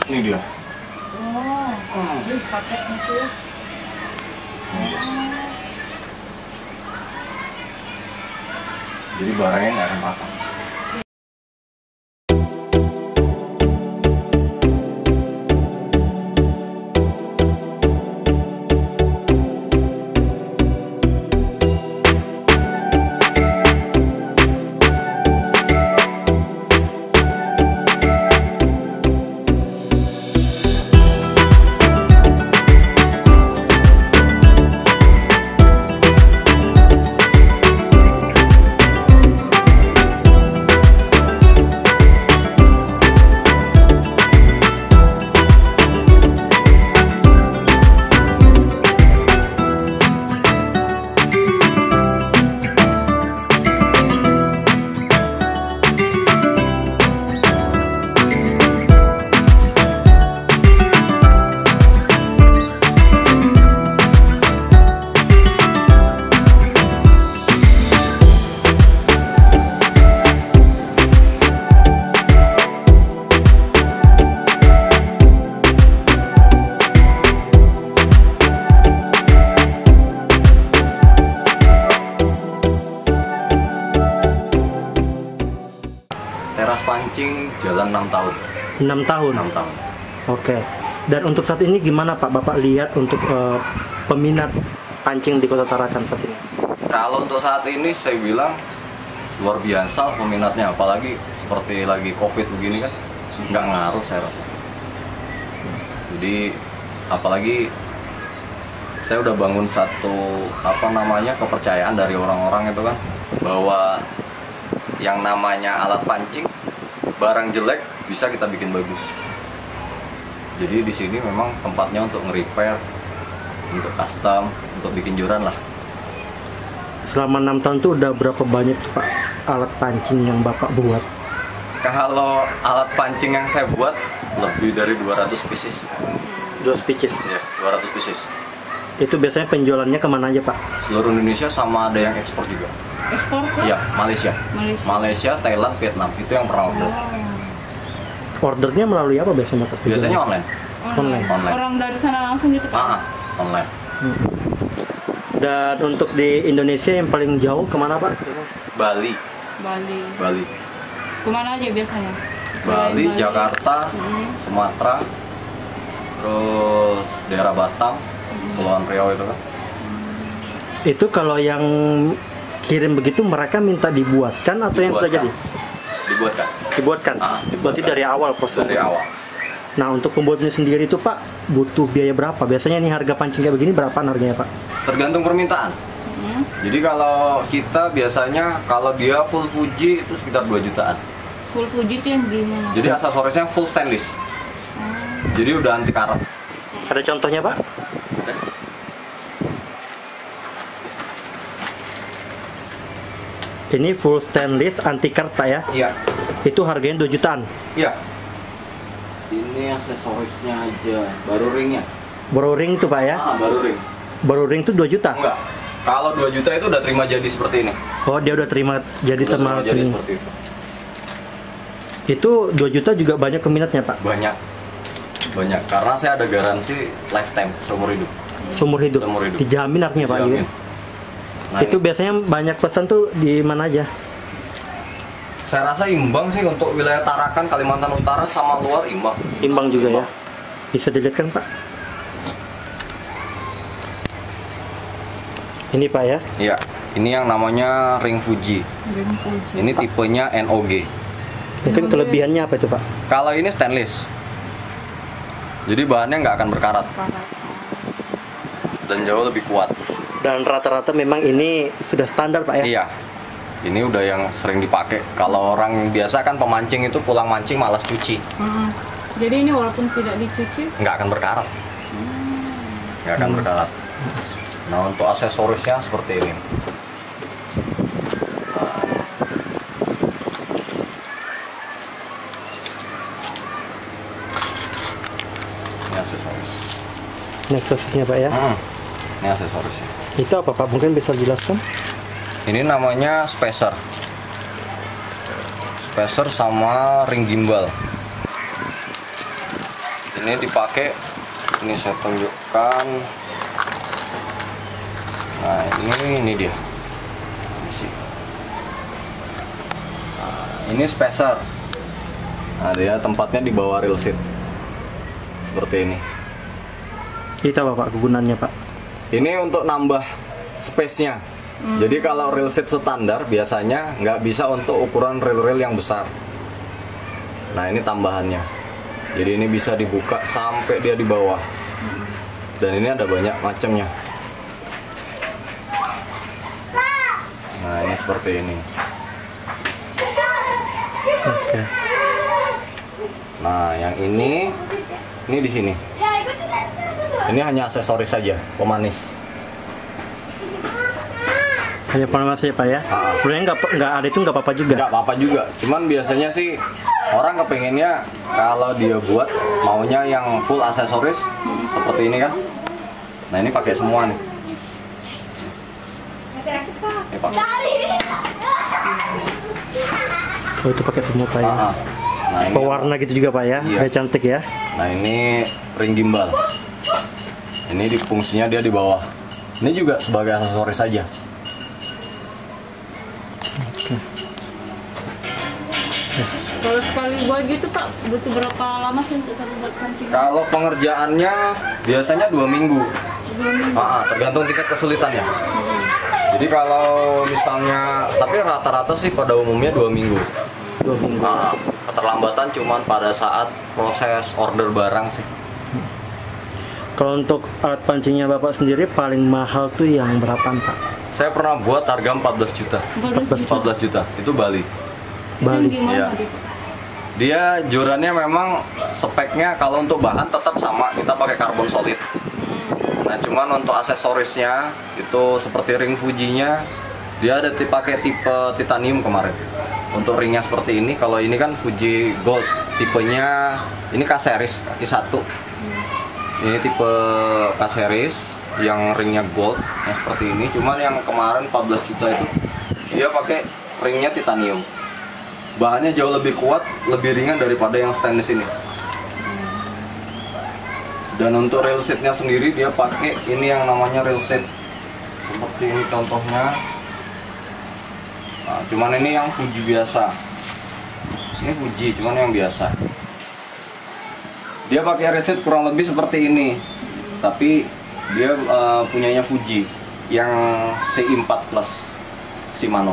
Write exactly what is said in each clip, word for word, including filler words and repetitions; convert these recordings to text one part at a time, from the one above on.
Ini dia. Oh, ini paketnya tuh ya. Jadi barangnya nggak akan patah. Teras pancing jalan enam tahun. enam tahun. enam tahun. Oke. Dan untuk saat ini gimana Pak? Bapak lihat untuk uh, peminat pancing di Kota Tarakan saat ini? Kalau untuk saat ini saya bilang luar biasa peminatnya, apalagi seperti lagi Covid begini kan, nggak ngaruh saya rasa. Jadi apalagi saya udah bangun satu apa namanya kepercayaan dari orang-orang itu kan, bahwa yang namanya alat pancing, barang jelek bisa kita bikin bagus. Jadi di sini memang tempatnya untuk nge-repair, untuk custom, untuk bikin joran lah. Selama enam tahun itu udah berapa banyak Pak alat pancing yang Bapak buat? Kalau alat pancing yang saya buat lebih dari dua ratus pieces. Dua species. Ya, dua ratus pieces. Itu biasanya penjualannya kemana aja Pak? Seluruh Indonesia sama ada yang ekspor juga. Ekspor ke? Iya, Malaysia. Malaysia. Malaysia, Thailand, Vietnam. Itu yang pernah order. Ordernya melalui apa biasanya Pak? Biasanya online. Online. Online. Orang dari sana langsung gitu Pak? Ah, online. Hmm. Dan untuk di Indonesia yang paling jauh kemana Pak? Bali. Bali. Bali. Kemana aja biasanya? Bali, Selain Jakarta, Hmm. Sumatera, terus daerah Batam, Kepulauan Riau itu kan. Itu kalau yang kirim begitu mereka minta dibuatkan atau yang sudah jadi? Dibuatkan. Dibuatkan. Ah, Berarti dibuatkan. dari awal proses. Dari awal. Nah, untuk pembuatnya sendiri itu Pak butuh biaya berapa? Biasanya nih harga pancing kayak begini berapaan harganya Pak? Tergantung permintaan. Hmm. Jadi kalau kita biasanya kalau dia full Fuji itu sekitar dua jutaan. Full Fuji itu yang gimana? Jadi aksesorisnya full stainless. Jadi udah anti karat. Ada contohnya Pak? Ini full stainless anti karat Pak ya? Iya. Itu harganya dua jutaan. Iya. Ini aksesorisnya aja, baru ringnya. Baru ring tuh Pak ya? Ah, baru ring. Baru ring tuh dua juta? Enggak. Kalau dua juta itu udah terima jadi seperti ini. Oh, dia udah terima jadi Udah sama terima jadi ini. seperti itu. Itu dua juta juga banyak peminatnya Pak? Banyak. Banyak karena saya ada garansi lifetime, seumur hidup. Seumur hidup? Seumur hidup. Dijamin artinya Pak? Dijamin. Gitu? Nah, Itu ini- biasanya banyak pesan tuh di mana aja? saya rasa imbang sih untuk wilayah Tarakan, Kalimantan Utara sama luar imbang. Imbang juga ya? Imbang. Bisa dilihat kan Pak? Ini Pak ya? Iya, ini yang namanya ring Fuji. Ring Fuji. Ini tipenya N O G. Mungkin Oke. kelebihannya apa itu Pak? Kalau ini stainless. Jadi bahannya nggak akan berkarat Karat. dan jauh lebih kuat. Dan rata-rata memang ini sudah standar Pak ya? Iya. Ini udah yang sering dipakai. Kalau orang biasa kan pemancing itu pulang mancing malas cuci. Hmm. Jadi ini walaupun tidak dicuci, Nggak akan berkarat. Nggak akan berkarat. Nah, untuk aksesorisnya seperti ini. Ini aksesoris. Ini aksesnya Pak ya? Hmm. Ini aksesorisnya. Itu apa Pak? Mungkin bisa jelaskan? Ini namanya spacer. Spacer sama ring gimbal. Ini dipakai, ini saya tunjukkan. Nah ini ini dia. Ini sih. Nah, ini spacer. Nah dia tempatnya di bawah rail seat. Seperti ini. Kita apa Pak kegunaannya Pak? Ini untuk nambah space-nya. Hmm. Jadi kalau rail seat standar biasanya nggak bisa untuk ukuran rail-rail yang besar. Nah ini tambahannya. Jadi ini bisa dibuka sampai dia di bawah. Dan ini ada banyak macamnya. Nah ini seperti ini. Oke. Nah yang ini, ini di sini. Ini hanya aksesoris saja, pemanis. Hanya pemanis saja Pak ya? Ah. Sebenarnya nggak nggak ada itu nggak apa-apa juga? Nggak apa-apa juga. Cuman biasanya sih orang kepengennya kalau dia buat maunya yang full aksesoris seperti ini kan. Nah ini pakai semua nih. Ini pakai. Oh itu pakai semua Pak ya? Ah, ah. Nah, ini pewarna gitu juga Pak ya? Iya. Kayak cantik ya? Nah ini ring gimbal. Ini di fungsinya dia di bawah. Ini juga sebagai aksesoris saja. Kalau sekali buat gitu Pak, butuh berapa lama sih untuk satu buat pancing? Kalau pengerjaannya biasanya dua minggu. Dua minggu. Ah, ah, tergantung tingkat kesulitannya. Jadi kalau misalnya, tapi rata-rata sih pada umumnya dua minggu. Dua minggu. Ah, keterlambatan cuman pada saat proses order barang sih. Kalau untuk alat pancingnya Bapak sendiri paling mahal tuh yang berapaan Pak? Saya pernah buat harga empat belas juta. empat belas juta. Itu Bali. Bali. Itu gimana Iya. gitu? Dia jorannya memang speknya kalau untuk bahan tetap sama, kita pakai karbon solid. Nah, cuman untuk aksesorisnya itu seperti ring Fuji-nya dia ada tipe pakai tipe titanium kemarin. Untuk ringnya seperti ini, kalau ini kan Fuji Gold, tipenya ini K-series I satu. Ini tipe K-series yang ringnya gold, yang seperti ini. Cuman yang kemarin empat belas juta itu dia pakai ringnya titanium. Bahannya jauh lebih kuat, lebih ringan daripada yang stainless ini. Dan untuk rail seatnya sendiri dia pakai ini yang namanya rail seat. Seperti ini contohnya. Nah, cuman ini yang Fuji biasa. Ini Fuji, cuman yang biasa. Dia pakai rail seat kurang lebih seperti ini. Tapi dia uh, punyanya Fuji yang C I empat plus Shimano.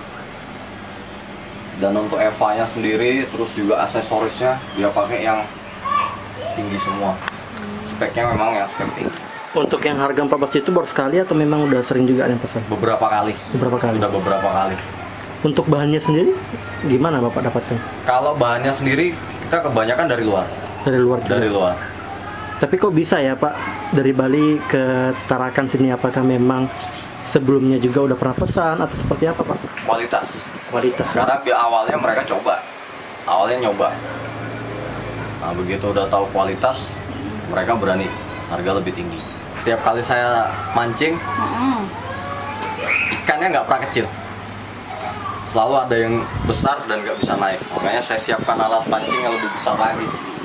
Dan untuk Eva-nya sendiri, terus juga aksesorisnya dia pakai yang tinggi semua. Speknya memang yang spek tinggi. Untuk yang harga empat belas itu baru sekali atau memang udah sering juga ada yang pesan? Beberapa kali. Beberapa kali. Sudah beberapa kali. Untuk bahannya sendiri gimana Bapak dapatkan? Kalau bahannya sendiri kita kebanyakan dari luar. Dari luar juga? Dari luar. Tapi kok bisa ya Pak dari Bali ke Tarakan sini, apakah memang sebelumnya juga udah pernah pesan atau seperti apa Pak? Kualitas. Kualitas. Karena bi- awalnya mereka coba. Awalnya nyoba. Nah, begitu udah tahu kualitas, mereka berani harga lebih tinggi. Tiap kali saya mancing, Heeh. ikannya nggak pernah kecil. Selalu ada yang besar dan nggak bisa naik. Makanya saya siapkan alat pancing yang lebih besar lagi.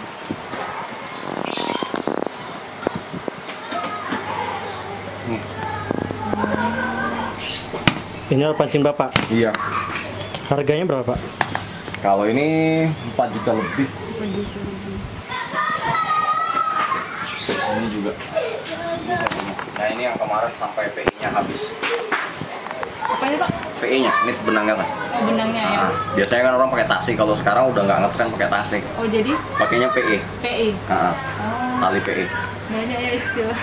Nih. Ini alat pancing Bapak. Iya. Harganya berapa Pak? Kalau ini empat juta lebih. Ini juga. Ini satunya. Nah ini yang kemarin sampai P I-nya habis. Apa ya Pak? P I-nya, ini benangnya kan. Oh benangnya ya. Nah, biasanya kan orang pakai tasi. Kalau sekarang udah nggak ngetren pakai tasi. Oh jadi Pakainya P I. P I. Nah, Oh tali P I. banyak ya istilah.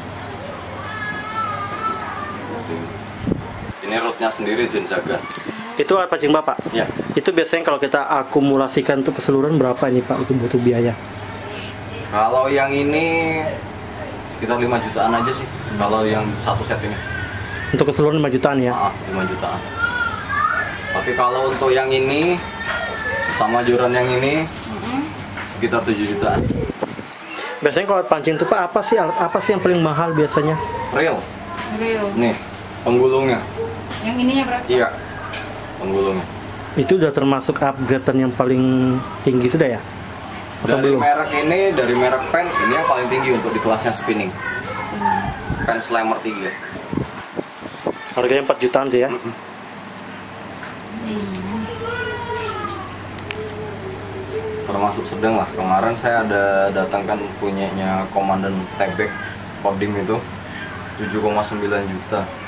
Ini rootnya sendiri Zenzaga. Itu alat pancing Bapak? Ya. Itu biasanya kalau kita akumulasikan untuk keseluruhan berapa ini Pak? Itu butuh biaya? Kalau yang ini sekitar lima jutaan aja sih. Kalau yang satu set ini. Untuk keseluruhan lima jutaan ya? Ah, lima jutaan. Tapi kalau untuk yang ini sama joran yang ini Heeh. sekitar tujuh jutaan. Biasanya kalau alat pancing itu Pak, apa sih alat apa sih yang paling mahal biasanya? Reel. Real. Nih, penggulungnya. Yang ininya berapa? Iya. Penggulungnya. Itu udah termasuk upgradean yang paling tinggi sudah ya? Atau Dari belum? merek ini, dari merek pen, ini yang paling tinggi untuk di kelasnya spinning. Pen Slammer tiga. Harganya empat jutaan sih ya. Termasuk sedang lah. Kemarin saya ada datangkan punyanya Komandan Tebek Kodim itu tujuh koma sembilan juta.